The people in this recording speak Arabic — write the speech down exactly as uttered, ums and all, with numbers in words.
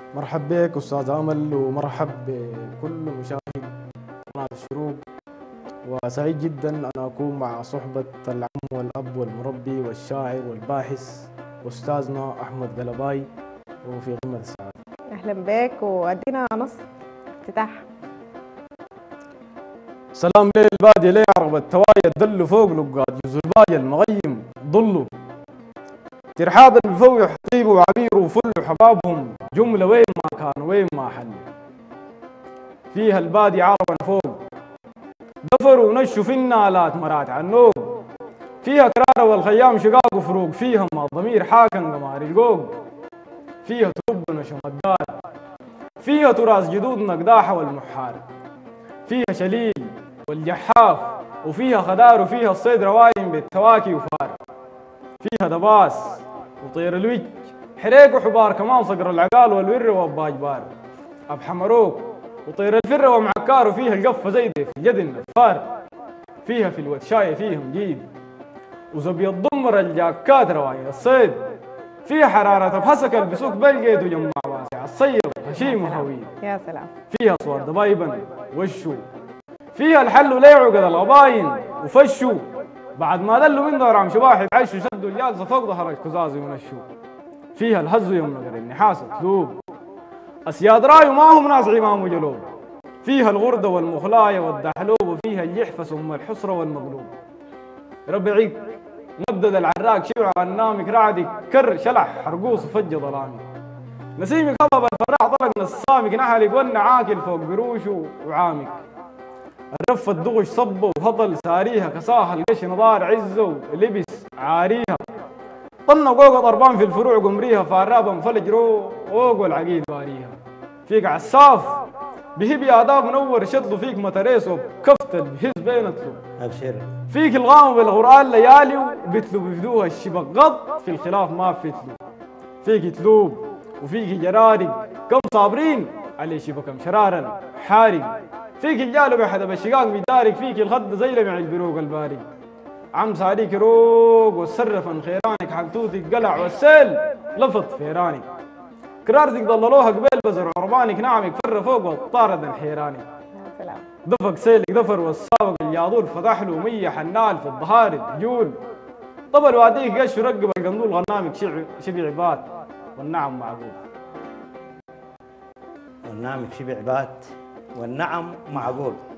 مرحب بك أستاذ أمل، ومرحب بكل مشاهد قناة الشروق. وسعيد جدا أن أكون مع صحبة العم والأب والمربي والشاعر والباحث أستاذنا أحمد قلباي، وفي قمة السعادة. أهلا بك، وأدينا نص افتتاح. سلام ليل البادية ليه عرب التوايا الدل فوق لقاد يزول الباية المغيم ضلوا ترحابا بفوح طيب وعبير وفل وحبابهم جملة وين ما كان وين ما حل فيها البادية عربا فوق دفروا ونشوا في النالات مرات عنوق فيها كرارة والخيام شقاق وفروق فيها ما ضمير حاكم قمار القوق فيها ترب ونشم الدار فيها تراث جدودنا قداحة والمحار فيها شليل والجحاف وفيها خدار وفيها الصيد روايم بالتواكي وفار فيها دباس وطير الوج حريق وحبار كمان صقر العقال والور واباج بار اب حمروك وطير الفره ومعكار وفيها القفه زيدة في الجد النفار فيها في الوتشايه فيهم جيد وزبي الضمر الجاكات رواية الصيد فيها حرارة بحسك البسوك بالقيد وجمع واسع الصيب هشيم وهويل يا سلام. فيها صور دبايبا وشو فيها الحل ليعو قد الغباين وفشوا بعد ما دلوا من دور عم شباح يتعشوا شدوا الجالسه فوق ظهر الكزازي ونشوا فيها الهز يوم نقر النحاس تلوب اسياد راي وما هم ناس عمام وجلوب فيها الغرده والمخلايه والدحلوب وفيها الجحفس ام الحسره والمقلوب ربعيك مدد العراق شبع غنامك رعدك كر شلح حرقوس وفج ظلامي نسيمك هضب الفراح طلق نصامك نحلك والنعاكل فوق قروشه وعامك الرف الدغش صبه وهطل ساريها كساها القش نضار عزه ولبس عاريها طنوا قوقة ضربان في الفروع قمريها فارابا مفلج روق والعقيد باريها فيك عساف بهبي آداب منور شطلوا فيك متريس وبكفتل بهز بينتلو ابشر فيك الغام بالقرآن ليالي وبتلو بفدوها الشبق غض في الخلاف ما بفتلو فيك تلوب وفيك جرارق كم صابرين علي شبكم شرارا حارق فيك الجالو بحد بالشقاق بيدارك فيك الخد زي لمع البروق البارق عم ساريك روق والسرفن خيرانك حلتوتك قلع والسيل لفت فيرانك كرارتك ضللوها قبيل بزر عربانك نعمك فر فوق والطارد الحيراني يا سلام. دفق سيلك دفر والسابق الياضور فتح له مية حنال في الظهار جول طبل واديك قش ورقب القندول غنامك شبع عباد والنعم معقول والنعم شبع بات والنعم معقول.